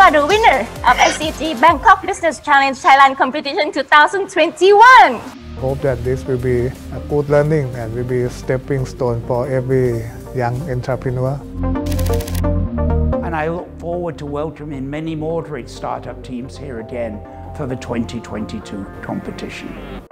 are the winner of SCG Bangkok Business Challenge Thailand Competition 2021. Hope that this will be a good learning and will be a stepping stone for every young entrepreneur. And I look forward to welcoming many more great startup teams here again for the 2022 competition.